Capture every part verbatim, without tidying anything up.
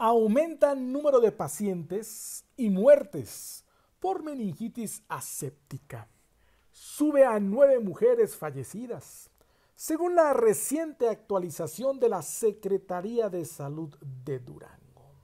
Aumenta el número de pacientes y muertes por meningitis aséptica. Sube a nueve mujeres fallecidas, según la reciente actualización de la Secretaría de Salud de Durango.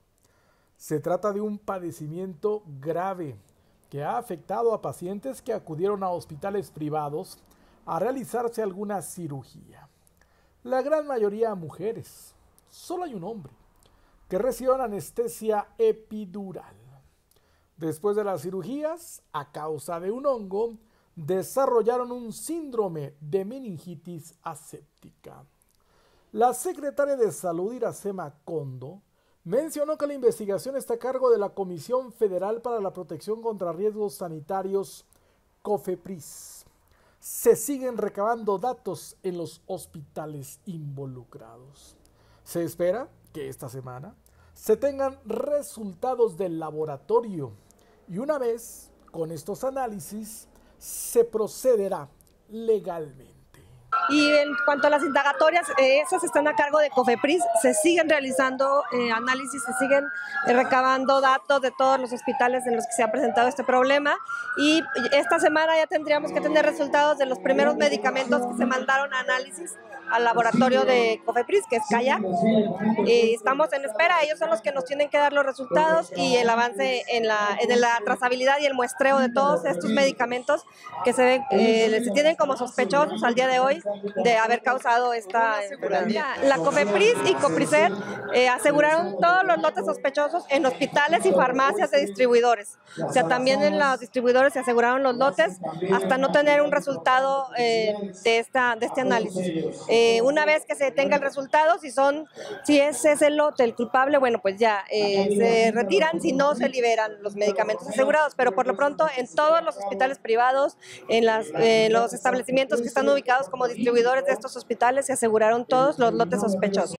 Se trata de un padecimiento grave que ha afectado a pacientes que acudieron a hospitales privados a realizarse alguna cirugía. La gran mayoría mujeres, solo hay un hombre, que recibieron anestesia epidural. Después de las cirugías, a causa de un hongo, desarrollaron un síndrome de meningitis aséptica. La secretaria de Salud, Iracema Condo, mencionó que la investigación está a cargo de la Comisión Federal para la Protección contra Riesgos Sanitarios, COFEPRIS. Se siguen recabando datos en los hospitales involucrados. Se espera que esta semana se tengan resultados del laboratorio y una vez con estos análisis se procederá legalmente. Y en cuanto a las indagatorias, eh, esas están a cargo de COFEPRIS, se siguen realizando eh, análisis, se siguen eh, recabando datos de todos los hospitales en los que se ha presentado este problema y esta semana ya tendríamos que tener resultados de los primeros medicamentos que se mandaron a análisis al laboratorio de COFEPRIS, que es CAIA. Eh, estamos en espera, ellos son los que nos tienen que dar los resultados y el avance en la, en la trazabilidad y el muestreo de todos estos medicamentos que se, ven, eh, se tienen como sospechosos al día de hoy de haber causado esta enfermedad. La COFEPRIS y COPRISER eh, aseguraron todos los lotes sospechosos en hospitales y farmacias de distribuidores. O sea, también en los distribuidores se aseguraron los lotes hasta no tener un resultado eh, de, esta, de este análisis. Eh, una vez que se tenga el resultado, si son, si es ese lote el culpable, bueno, pues ya eh, se retiran, si no se liberan los medicamentos asegurados, pero por lo pronto en todos los hospitales privados, en las, eh, los establecimientos que están ubicados como distribuidores de estos hospitales se aseguraron todos los lotes sospechosos.